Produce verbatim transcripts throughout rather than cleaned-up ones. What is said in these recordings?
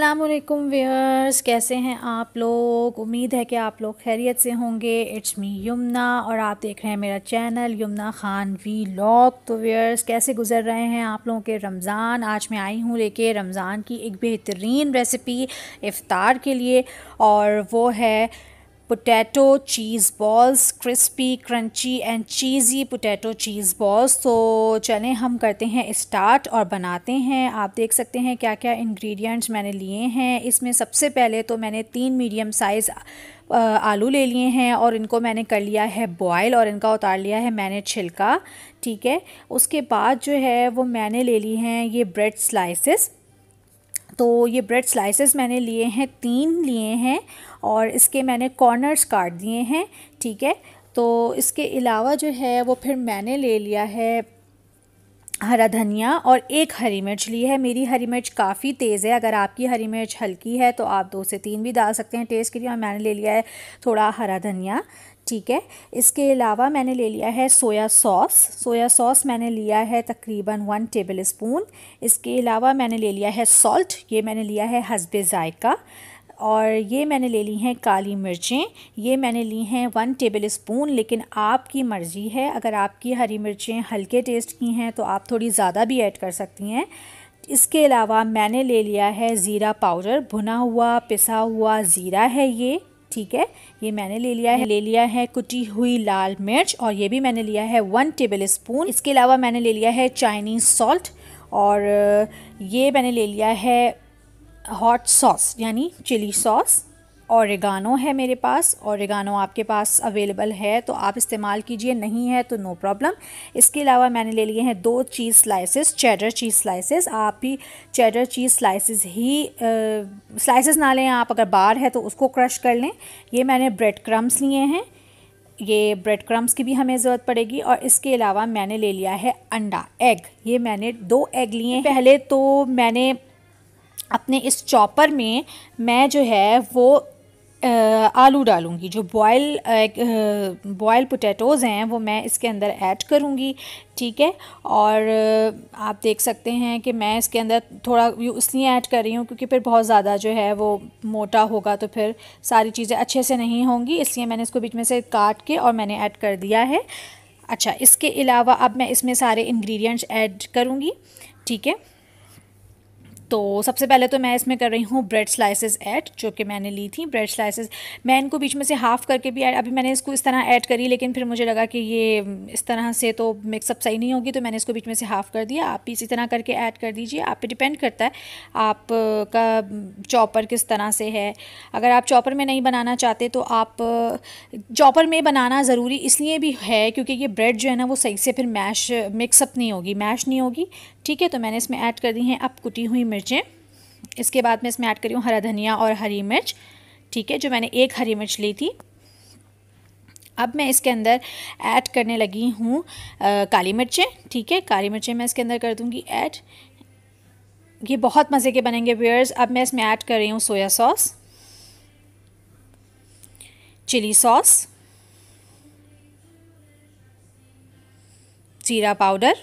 अस्सलामुअलैकुम व्यूअर्स, कैसे हैं आप लोग। उम्मीद है कि आप लोग खैरियत से होंगे। इट्स मी यमुना और आप देख रहे हैं मेरा चैनल यमुना खान व्लॉग। तो व्यूअर्स, कैसे गुजर रहे हैं आप लोगों के रमज़ान। आज मैं आई हूँ लेके रमज़ान की एक बेहतरीन रेसिपी इफ़्तार के लिए, और वो है potato cheese balls, crispy crunchy and cheesy potato cheese balls. तो चलें हम करते हैं स्टार्ट और बनाते हैं। आप देख सकते हैं क्या क्या इंग्रेडिएंट्स मैंने लिए हैं। इसमें सबसे पहले तो मैंने तीन मीडियम साइज़ आलू ले लिए हैं और इनको मैंने कर लिया है बॉयल और इनका उतार लिया है मैंने छिलका। ठीक है, उसके बाद जो है वो मैंने ले ली हैं ये ब्रेड स्लाइसेस। तो ये ब्रेड स्लाइसेस मैंने लिए हैं, तीन लिए हैं, और इसके मैंने कॉर्नर्स काट दिए हैं। ठीक है, तो इसके अलावा जो है वो फिर मैंने ले लिया है हरा धनिया और एक हरी मिर्च ली है। मेरी हरी मिर्च काफ़ी तेज़ है, अगर आपकी हरी मिर्च हल्की है तो आप दो से तीन भी डाल सकते हैं टेस्ट के लिए। और मैंने ले लिया है थोड़ा हरा धनिया। ठीक है, इसके अलावा मैंने ले लिया है सोया सॉस। सोया सॉस मैंने लिया है तकरीबन वन टेबल स्पून। इसके अलावा मैंने ले लिया है सॉल्ट, ये मैंने लिया है हस्बे ज़ायका। और ये मैंने ले ली हैं काली मिर्चें, ये मैंने ली हैं वन टेबल स्पून। लेकिन आपकी मर्ज़ी है, अगर आपकी हरी मिर्चें हल्के टेस्ट की हैं तो आप थोड़ी ज़्यादा भी ऐड कर सकती हैं। इसके अलावा मैंने ले लिया है ज़ीरा पाउडर, भुना हुआ पिसा हुआ ज़ीरा है ये। ठीक है, ये मैंने ले लिया है। ले लिया है कुटी हुई लाल मिर्च, और ये भी मैंने लिया है वन टेबल स्पून। इसके अलावा मैंने ले लिया है चाइनीज़ सॉल्ट, और ये मैंने ले लिया है हॉट सॉस यानी चिली सॉस। ओरिगानो है मेरे पास, ओरिगानो आपके पास अवेलेबल है तो आप इस्तेमाल कीजिए, नहीं है तो नो प्रॉब्लम। इसके अलावा मैंने ले लिए हैं दो cheese slices, cheddar cheese slices. आप भी चेडर चीज़ स्लाइसेस ही स्लाइसेस ना लें, आप अगर बार है तो उसको क्रश कर लें। ये मैंने ब्रेड क्रम्स लिए हैं, ये ब्रेड क्रम्स की भी हमें ज़रूरत पड़ेगी। और इसके अलावा मैंने ले लिया है अंडा, एग, ये मैंने दो एग लिए हैं। पहले तो मैंने अपने इस चॉपर में मैं जो है वो आलू डालूंगी, जो बॉयल बॉयल पोटैटोज़ हैं वो मैं इसके अंदर ऐड करूंगी। ठीक है, और आप देख सकते हैं कि मैं इसके अंदर थोड़ा इसलिए ऐड कर रही हूँ क्योंकि फिर बहुत ज़्यादा जो है वो मोटा होगा तो फिर सारी चीज़ें अच्छे से नहीं होंगी, इसलिए मैंने इसको बीच में से काट के और मैंने ऐड कर दिया है। अच्छा, इसके अलावा अब मैं इसमें सारे इंग्रेडिएंट्स ऐड करूँगी। ठीक है, तो सबसे पहले तो मैं इसमें कर रही हूँ ब्रेड स्लाइसेस ऐड, जो कि मैंने ली थी ब्रेड स्लाइसेस। मैं इनको बीच में से हाफ़ करके भी ऐड, अभी मैंने इसको इस तरह ऐड करी, लेकिन फिर मुझे लगा कि ये इस तरह से तो मिक्सअप सही नहीं होगी, तो मैंने इसको बीच में से हाफ़ कर दिया। आप भी इसी तरह करके ऐड कर दीजिए, आप पे डिपेंड करता है आपका चॉपर किस तरह से है। अगर आप चॉपर में नहीं बनाना चाहते तो आप चॉपर में बनाना ज़रूरी इसलिए भी है क्योंकि ये ब्रेड जो है ना वो सही से फिर मैश मिक्सअप नहीं होगी, मैश नहीं होगी। ठीक है, तो मैंने इसमें ऐड कर दी हैं अब कुटी हुई मिर्चें। इसके बाद मैं इसमें ऐड करी हूँ हरा धनिया और हरी मिर्च। ठीक है, जो मैंने एक हरी मिर्च ली थी। अब मैं इसके अंदर ऐड करने लगी हूँ काली मिर्चें। ठीक है, काली मिर्चें मैं इसके अंदर कर दूँगी ऐड। ये बहुत मज़े के बनेंगे व्यूअर्स। अब मैं इसमें ऐड कर रही हूँ सोया सॉस, चिली सॉस, जीरा पाउडर,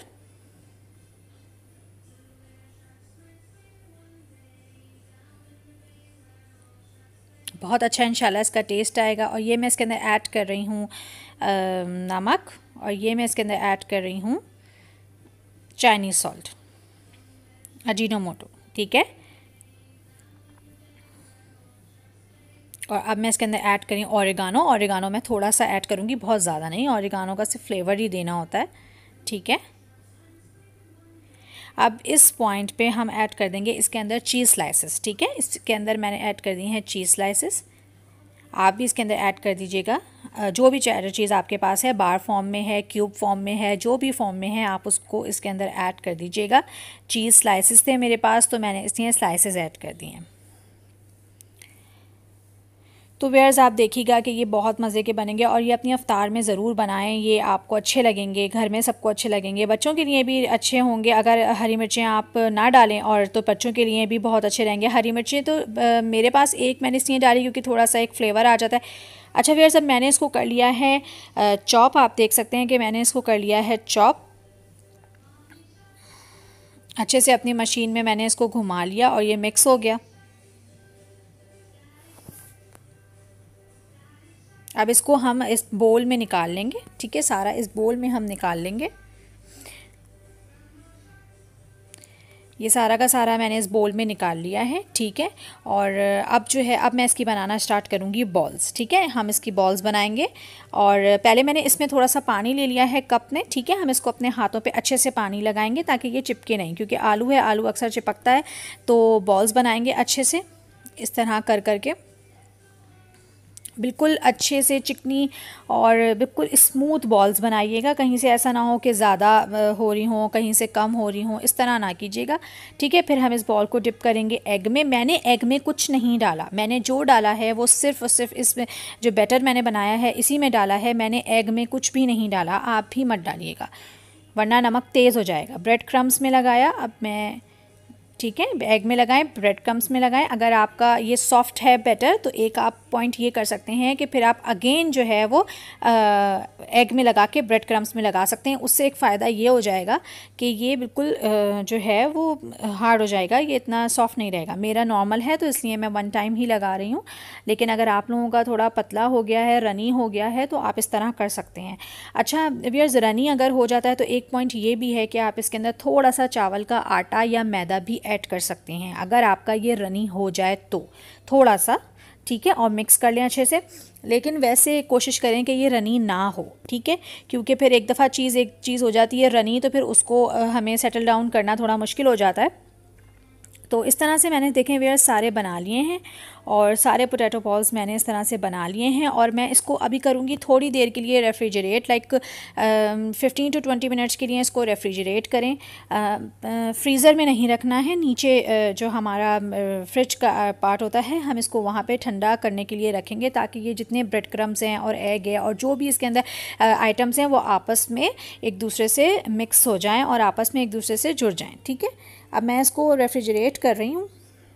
बहुत अच्छा इंशाल्लाह इसका टेस्ट आएगा। और ये मैं इसके अंदर ऐड कर रही हूँ नमक, और ये मैं इसके अंदर ऐड कर रही हूँ चाइनीज़ सॉल्ट, अजीनोमोटो। ठीक है, और अब मैं इसके अंदर ऐड करी ओरिगानो। ओरिगानो मैं थोड़ा सा ऐड करूँगी, बहुत ज़्यादा नहीं, ओरिगानो का सिर्फ फ्लेवर ही देना होता है। ठीक है, अब इस पॉइंट पे हम ऐड कर देंगे इसके अंदर चीज़ स्लाइसेस। ठीक है, इसके अंदर मैंने ऐड कर दी हैं चीज़ स्लाइसेस। आप भी इसके अंदर ऐड कर दीजिएगा, जो भी चेडर चीज़ आपके पास है, बार फॉर्म में है, क्यूब फॉर्म में है, जो भी फॉर्म में है आप उसको इसके अंदर ऐड कर दीजिएगा। चीज़ स्लाइसेस थे मेरे पास तो मैंने इसलिए स्लाइसेस ऐड कर दिए हैं। तो व्यूअर्स, आप देखिएगा कि ये बहुत मज़े के बनेंगे और ये अपनी अफ्तार में ज़रूर बनाएं, ये आपको अच्छे लगेंगे, घर में सबको अच्छे लगेंगे, बच्चों के लिए भी अच्छे होंगे। अगर हरी मिर्चें आप ना डालें और तो बच्चों के लिए भी बहुत अच्छे रहेंगे। हरी मिर्चें तो आ, मेरे पास एक मैंने इसलिए डाली क्योंकि थोड़ा सा एक फ्लेवर आ जाता है। अच्छा व्यूअर्स, अब मैंने इसको कर लिया है चॉप। आप देख सकते हैं कि मैंने इसको कर लिया है चॉप। अच्छे से अपनी मशीन में मैंने इसको घुमा लिया और ये मिक्स हो गया। अब इसको हम इस बोल में निकाल लेंगे, ठीक है, सारा इस बोल में हम निकाल लेंगे। ये सारा का सारा मैंने इस बोल में निकाल लिया है, ठीक है। और अब जो है अब मैं इसकी बनाना स्टार्ट करूँगी बॉल्स, ठीक है। हम इसकी बॉल्स बनाएंगे और पहले मैंने इसमें थोड़ा सा पानी ले लिया है कप में, ठीक है। हम इसको अपने हाथों पे अच्छे से पानी लगाएंगे ताकि ये चिपके नहीं, क्योंकि आलू है, आलू अक्सर चिपकता है। तो बॉल्स बनाएंगे अच्छे से इस तरह कर करके, बिल्कुल अच्छे से चिकनी और बिल्कुल स्मूथ बॉल्स बनाइएगा। कहीं से ऐसा ना हो कि ज़्यादा हो रही हों, कहीं से कम हो रही हों, इस तरह ना कीजिएगा, ठीक है। फिर हम इस बॉल को डिप करेंगे एग में। मैंने एग में कुछ नहीं डाला, मैंने जो डाला है वो सिर्फ और सिर्फ इसमें जो बैटर मैंने बनाया है इसी में डाला है। मैंने एग में कुछ भी नहीं डाला, आप भी मत डालिएगा वरना नमक तेज़ हो जाएगा। ब्रेड क्रम्स में लगाया अब मैं, ठीक है, एग में लगाएं, ब्रेड क्रम्स में लगाएं। अगर आपका ये सॉफ्ट है बैटर तो एक आप पॉइंट ये कर सकते हैं कि फिर आप अगेन जो है वो आ, एग में लगा के ब्रेड क्रम्स में लगा सकते हैं। उससे एक फ़ायदा ये हो जाएगा कि ये बिल्कुल आ, जो है वो हार्ड हो जाएगा, ये इतना सॉफ्ट नहीं रहेगा। मेरा नॉर्मल है तो इसलिए मैं वन टाइम ही लगा रही हूँ, लेकिन अगर आप लोगों का थोड़ा पतला हो गया है, रनी हो गया है, तो आप इस तरह कर सकते हैं। अच्छा व्यूअर्स, रनी अगर हो जाता है तो एक पॉइंट ये भी है कि आप इसके अंदर थोड़ा सा चावल का आटा या मैदा भी ऐड कर सकते हैं अगर आपका ये रनी हो जाए तो, थोड़ा सा, ठीक है। और मिक्स कर लें अच्छे से, लेकिन वैसे कोशिश करें कि ये रनी ना हो, ठीक है, क्योंकि फिर एक दफ़ा चीज़ एक चीज़ हो जाती है रनी तो फिर उसको हमें सेटल डाउन करना थोड़ा मुश्किल हो जाता है। तो इस तरह से मैंने देखें व्यूअर्स सारे बना लिए हैं और सारे पोटैटो बॉल्स मैंने इस तरह से बना लिए हैं। और मैं इसको अभी करूँगी थोड़ी देर के लिए refrigerate, like fifteen to twenty minutes के लिए इसको रेफ्रिजरेट करें। फ्रीज़र में नहीं रखना है, नीचे uh, जो हमारा फ्रिज का पार्ट होता है हम इसको वहाँ पे ठंडा करने के लिए रखेंगे, ताकि ये जितने ब्रेड क्रम्स हैं और एग है और जो भी इसके अंदर आइटम्स हैं वो आपस में एक दूसरे से मिक्स हो जाएँ और आपस में एक दूसरे से जुड़ जाएँ, ठीक है। अब मैं इसको रेफ्रिजरेट कर रही हूँ।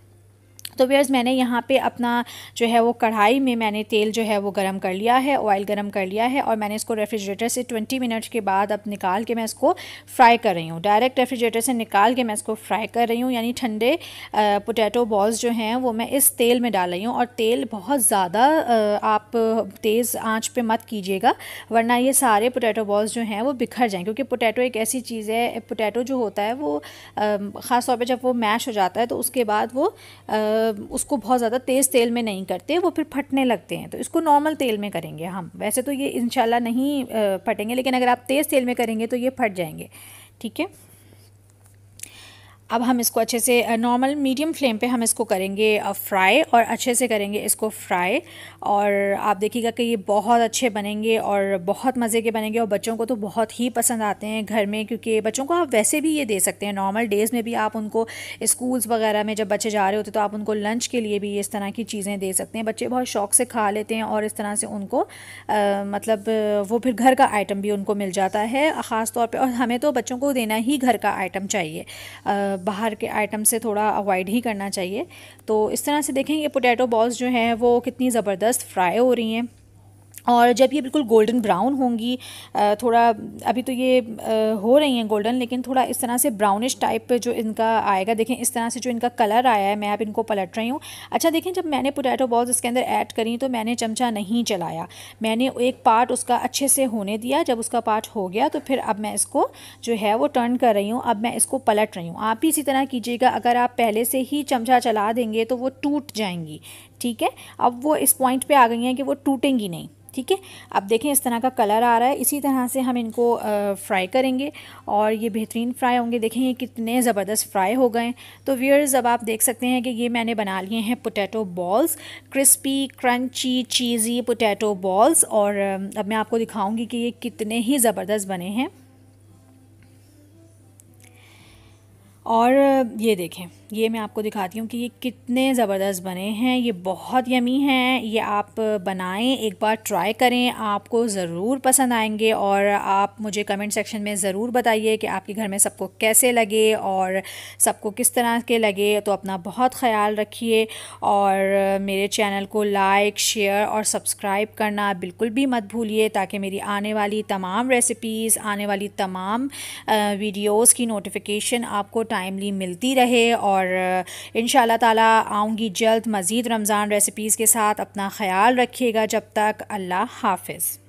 तो व्यूअर्स मैंने यहाँ पे अपना जो है वो कढ़ाई में मैंने तेल जो है वो गरम कर लिया है, ऑयल गरम कर लिया है और मैंने इसको रेफ्रिजरेटर से ट्वेंटी मिनट्स के बाद अब निकाल के मैं इसको फ्राई कर रही हूँ। डायरेक्ट रेफ्रिजरेटर से निकाल के मैं इसको फ्राई कर रही हूँ, यानी ठंडे पोटैटो बॉल्स जो हैं वो मैं इस तेल में डाल रही हूँ। और तेल बहुत ज़्यादा आप तेज़ आँच पर मत कीजिएगा वरना ये सारे पोटैटो बॉल्स जो हैं वो बिखर जाएँ, क्योंकि पोटैटो एक ऐसी चीज़ है, पोटैटो जो होता है वो ख़ास तौर पे जब वो मैश हो जाता है तो उसके बाद वो उसको बहुत ज़्यादा तेज़ तेल में नहीं करते, वो फिर फटने लगते हैं। तो इसको नॉर्मल तेल में करेंगे हम, वैसे तो ये इंशाल्लाह नहीं फटेंगे, लेकिन अगर आप तेज़ तेल में करेंगे तो ये फट जाएंगे, ठीक है। अब हम इसको अच्छे से नॉर्मल मीडियम फ्लेम पे हम इसको करेंगे फ्राई और अच्छे से करेंगे इसको फ्राई। और आप देखिएगा कि ये बहुत अच्छे बनेंगे और बहुत मज़े के बनेंगे और बच्चों को तो बहुत ही पसंद आते हैं घर में, क्योंकि बच्चों को आप वैसे भी ये दे सकते हैं नॉर्मल डेज़ में भी। आप उनको स्कूल्स वगैरह में जब बच्चे जा रहे होते तो आप उनको लंच के लिए भी इस तरह की चीज़ें दे सकते हैं। बच्चे बहुत शौक़ से खा लेते हैं और इस तरह से उनको आ, मतलब वो फिर घर का आइटम भी उनको मिल जाता है ख़ास तौर पर। और हमें तो बच्चों को देना ही घर का आइटम चाहिए, बाहर के आइटम से थोड़ा अवॉइड ही करना चाहिए। तो इस तरह से देखें ये पोटैटो बॉल्स जो हैं वो कितनी ज़बरदस्त फ्राई हो रही हैं और जब ये बिल्कुल गोल्डन ब्राउन होंगी, थोड़ा अभी तो ये हो रही हैं गोल्डन, लेकिन थोड़ा इस तरह से ब्राउनिश टाइप जो इनका आएगा, देखें इस तरह से जो इनका कलर आया है। मैं अब इनको पलट रही हूँ। अच्छा देखें, जब मैंने पोटैटो बॉल्स इसके अंदर ऐड करी तो मैंने चमचा नहीं चलाया, मैंने एक पार्ट उसका अच्छे से होने दिया। जब उसका पार्ट हो गया तो फिर अब मैं इसको जो है वो टर्न कर रही हूँ, अब मैं इसको पलट रही हूँ। आप भी इसी तरह कीजिएगा, अगर आप पहले से ही चमचा चला देंगे तो वो टूट जाएंगी, ठीक है। अब वो इस पॉइंट पर आ गई हैं कि वो टूटेंगी नहीं, ठीक है। अब देखें इस तरह का कलर आ रहा है, इसी तरह से हम इनको फ्राई करेंगे और ये बेहतरीन फ्राई होंगे। देखें ये कितने ज़बरदस्त फ्राई हो गए। तो व्यूअर्स अब आप देख सकते हैं कि ये मैंने बना लिए हैं potato balls, crispy crunchy cheesy potato balls. और अब मैं आपको दिखाऊंगी कि ये कितने ही ज़बरदस्त बने हैं। और ये देखें, ये मैं आपको दिखाती हूँ कि ये कितने ज़बरदस्त बने हैं। ये बहुत यमी हैं, ये आप बनाएं, एक बार ट्राई करें, आपको ज़रूर पसंद आएंगे। और आप मुझे कमेंट सेक्शन में ज़रूर बताइए कि आपके घर में सबको कैसे लगे और सबको किस तरह के लगे। तो अपना बहुत ख़याल रखिए और मेरे चैनल को लाइक शेयर और सब्सक्राइब करना बिल्कुल भी मत भूलिए, ताकि मेरी आने वाली तमाम रेसिपीज़, आने वाली तमाम वीडियोज़ की नोटिफिकेशन आपको टाइमली मिलती रहे और और इंशाल्लाह ताला आऊँगी जल्द मज़ीद रमज़ान रेसिपीज़ के साथ। अपना ख़याल रखिएगा, जब तक अल्लाह हाफ़िज़।